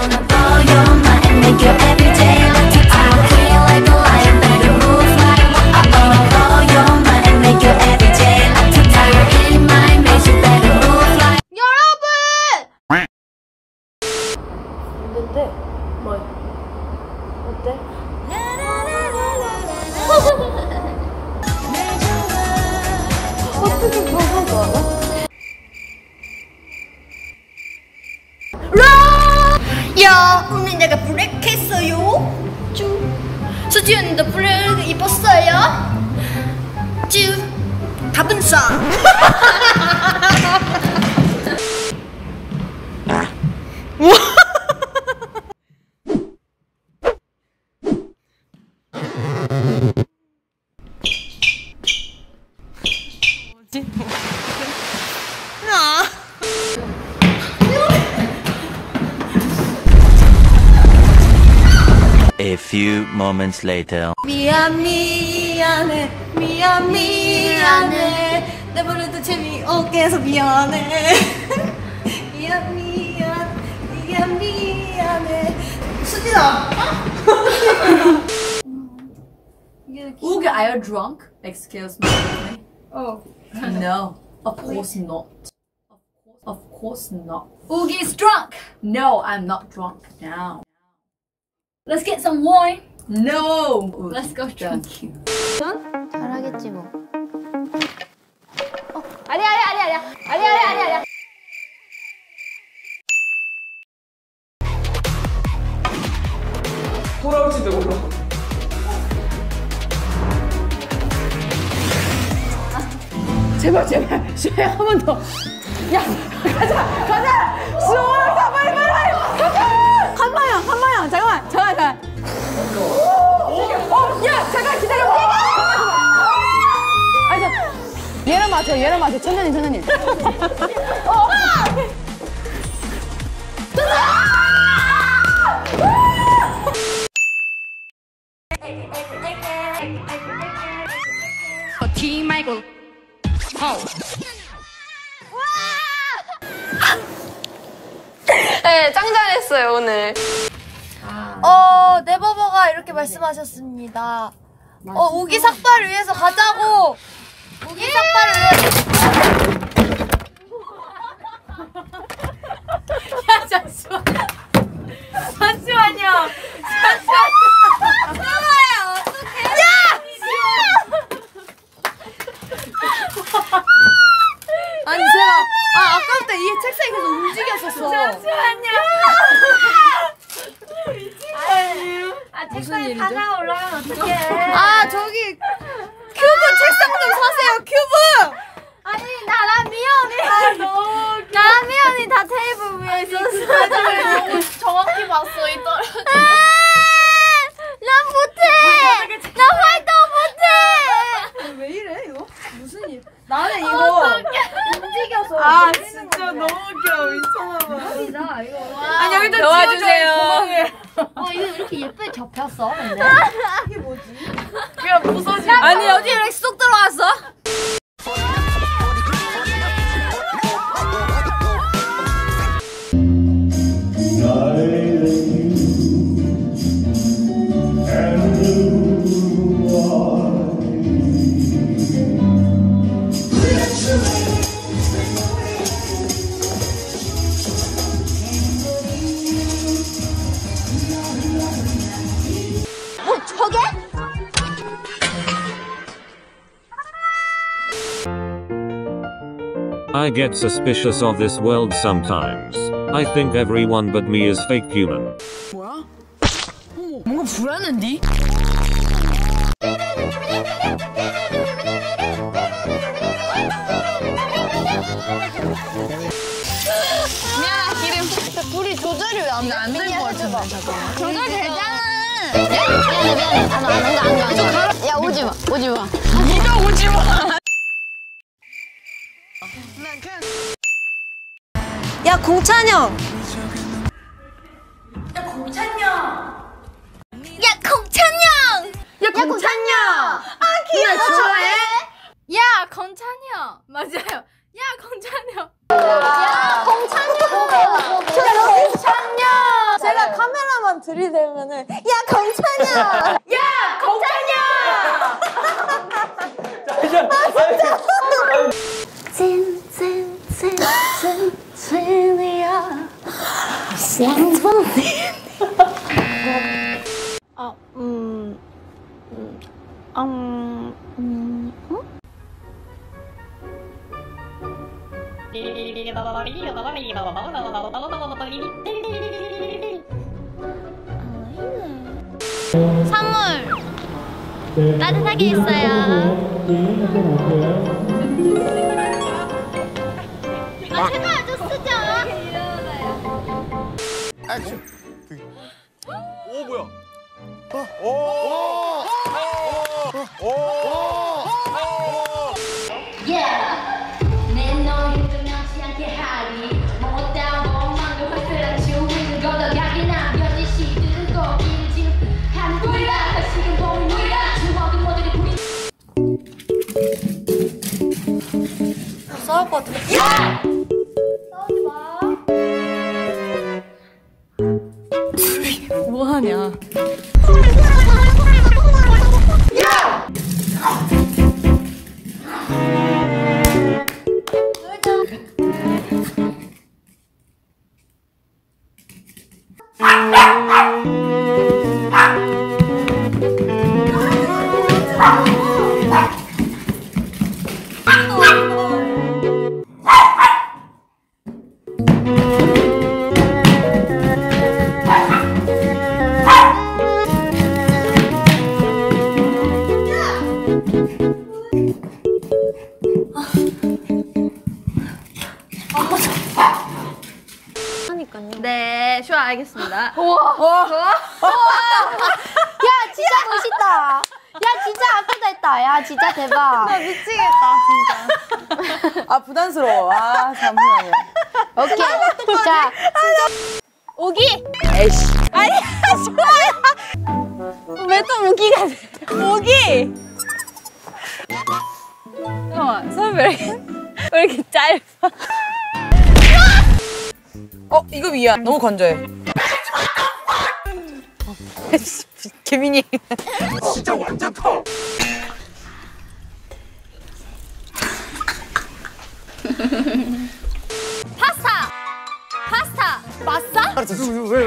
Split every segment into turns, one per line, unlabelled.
gonna blow your mind and make your everyday like a I feel like a lion, better move like I'm gonna blow your mind and make your everyday like a tiger in my maze. You better move like
여러분!
근데 뭐 어때? 어떻게 그런 거 알아?
야, 오늘 내가 브렉했어요. 쭈. 수지 언니도 브렉 입었어요. 쭈. 밥은 싸.
A few moments later.
미안해 내 버릇도 재미없게 해서 미안해 미안해 수진아
Oogie, are you drunk? Excuse me.
어
No, of course not. Of course not. Oogie's drunk. No, I'm not drunk now. Let's get some wine. No. Let's go drink you.
잘하겠지 뭐. 아니야.
돌아올지도 몰라. 제발 한 번 더. 야 가자 수원아 빨리 한마야 잠깐만 야 잠깐 기다려봐. 아니 얘랑 맞아 천천히
티 말고.
네, 짱 잘했어요 오늘.
네버버가 이렇게 말씀하셨습니다. 우기 삭발을 위해서 가자고. 우기 삭발을 위해서. 야 잠시만요. 어떡해.
아니 제가 아까부터 이 책상이 계속 움직였었어.
잠시만요. 책상에 바다가 올라가면 어떡해.
저기 큐브 책상 좀 사세요 큐브.
아니 나람이 언니 다 테이블 위에 있었어.
정확히 봤어 이 떨어져.
난 못해. 나 활동 못해.
왜 이래 이거? 무슨 일? 나는 이거 움직여서. 진짜 너무 웃겨 미쳐봐. 아니 여기 좀
도와주세요.
이거 이렇게 예쁘게 접혔어 근데.
이게 뭐지?
그냥 부서지.
아니 어디 이렇게 쏙 들어왔어?
I get suspicious of this world sometimes. I think everyone but me is fake human.
뭐야? 뭔가 불안한데?
미안해 기름. 불이 조절이 왜 안 돼? 안 될 것 같은데 잠깐만.
조절 되잖아. 미안해. 안 가. 야 오지마.
니도 오지 마.
야 공찬형.
야 공찬형. 아 귀여워. 좋아해? 야 공찬형. 맞아요. 야 공찬형.
제가 들이대면은 야 경찬이야.
진이야.
선물 따뜻하게 있어요. 아 제발 좀 쓰자.
오 뭐야? 오!
내 너를 끝나지 않게 하리 못다운 것만도 활달한 주위를 걷어가게 남겨진 시들은 거기를 지금 하는 거야 다시금 보는 거야 추억은 모두를 부리
싸울 것 같은데.
뭐 하냐?
네, 슈아 알겠습니다.
야 진짜 멋있다. 야 진짜 아프다 했다. 야 진짜 대박.
미치겠다 진짜.
아 부담스러워. 아 잠시만요.
오케이. 자
오기.
에이씨.
왜 또 오기가 돼? 오기. 선배 왜 이렇게 짧아?
이거 미안. 너무 건조해. 개민이.
진짜 완전 커.
파스타.
알았어. 왜?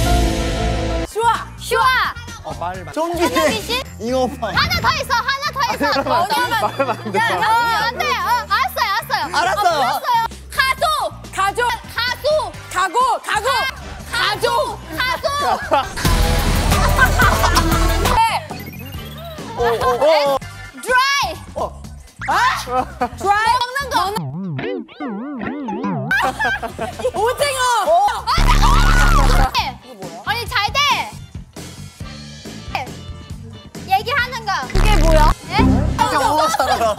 슈아.
전기. 잉어빵.
하나 더 있어.
말하면 안 돼.
안 돼. 알았어요.
알았어.
가조. 드라이. 드라이 먹는 거. 오징어. 아니 잘 돼. 얘기하는 거. 그게 뭐야?
영어 잘하라.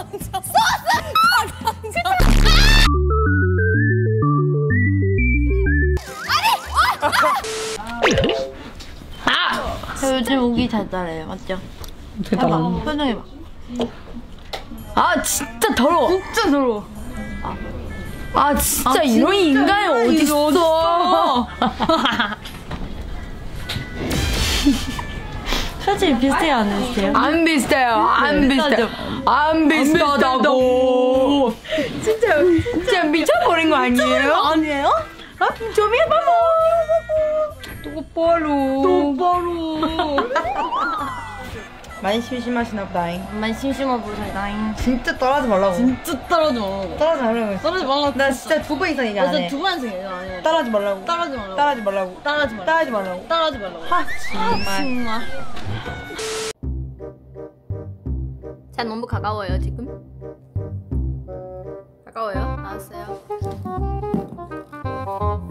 저 요즘 오기 잘 따라해요. 맞죠? 해봐. 표정해봐. 아 진짜 더러워. 진짜 더러워. 아 진짜 이런 인간이 어딨어. 사실 비슷해요 안 비슷해요? 안 비슷해요. 안 비슷해요. 안 비슷하다고. 진짜 미쳐버린 거 아니에요? 아니에요? 좀 해봐봐. 똑바로.
많이 심심하시나 보다잉.
많이 심심해 보이다잉.
진짜 따라하지 말라고.
진짜 떨어지 말라고.
따라하지 말라고.
떨어지 말라고.
나 진짜 2번 이상 얘기 안 해.
2번 이상 얘기 안 해.
따라하지 말라고.
따라하지 말라고.
따라하지 말라고.
따라하지 말라고.
따라하지 말라고.
따라하지 말라고.
정말.
자, 너무 가까워요 지금. 가까워요. 알았어요.